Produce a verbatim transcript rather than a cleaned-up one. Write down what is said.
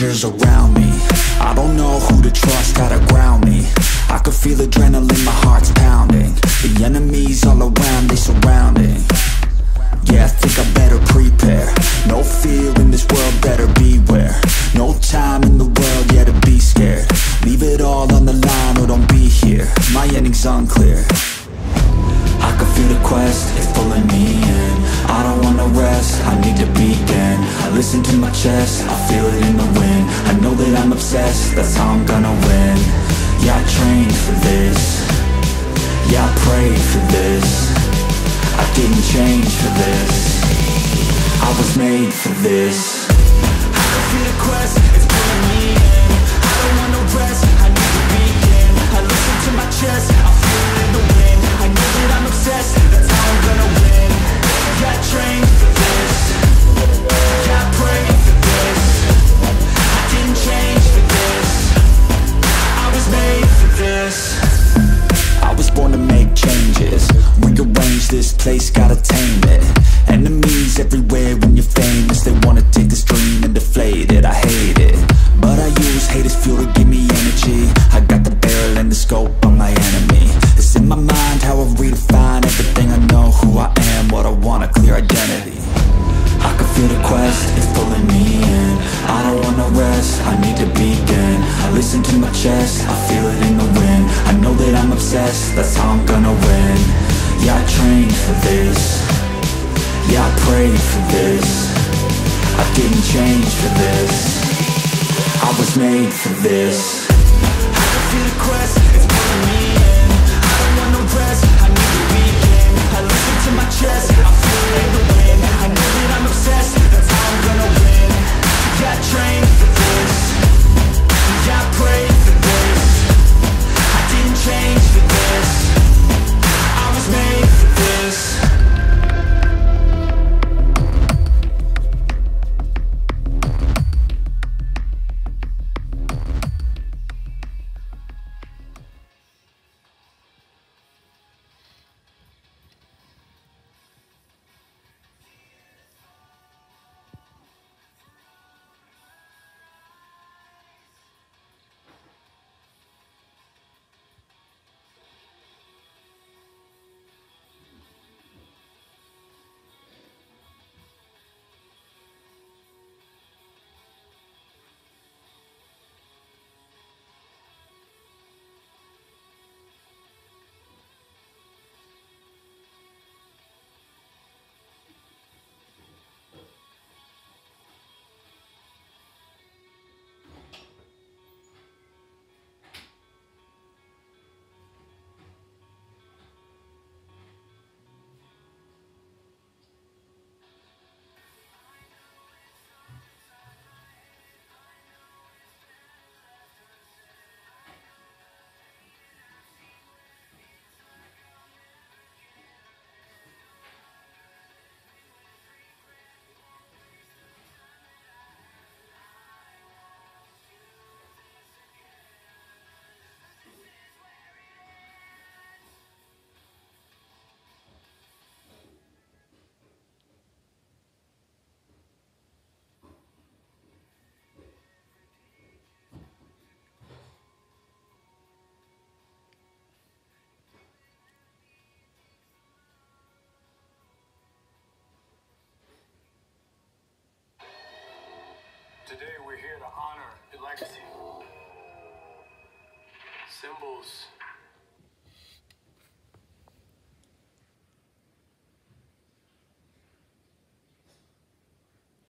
dangers around me. I don't know who to trust, how to ground me. I can feel adrenaline, my heart's pounding. The enemies all around, they surrounding. Yeah, I think I better prepare. No fear in this world, better beware. No time in the world, yeah, to be scared. Leave it all on the line or don't be here. My ending's unclear. I can feel the quest, it's pulling me in. I don't wanna rest, I need to begin. I listen to my chest, I feel it in the wind. I know that I'm obsessed, that's how I'm gonna win. Yeah, I trained for this. Yeah, I prayed for this. I didn't change for this. I was made for this. I can feel the quest, it's pulling me in. I don't want no rest, I need to begin. I listen to my chest, I feel it in the wind. I know that I'm obsessed, that's how I'm gonna win. Yeah, I trained for this. Yeah, I prayed for this. I didn't change for this. I was made for this. I was born to make changes. Rearrange this place, gotta tame it. Enemies everywhere when you're famous. They wanna take this dream and deflate it. I hate it, but I use hate as fuel to give me energy. I got the barrel and the scope on my enemy. It's in my mind how I redefine everything. I know who I am, what I want, a clear identity. I can feel the quest, it's pulling me in. I don't wanna rest, I need to begin. I listen to my chest, I feel it in the wind. I know that I'm obsessed, that's how I'm gonna win. Yeah, I trained for this. Yeah, I prayed for this. I didn't change for this. I was made for this. I can feel the quest, it's pulling me in. I don't want no rest, I need to begin. I listen to my chest, I feel it in the wind. I know that I'm obsessed, that's how I'm gonna win. Yeah, I trained for this. Yeah, I prayed for this. I didn't change for this. I was made for this. Today we're here to honor your legacy. Symbols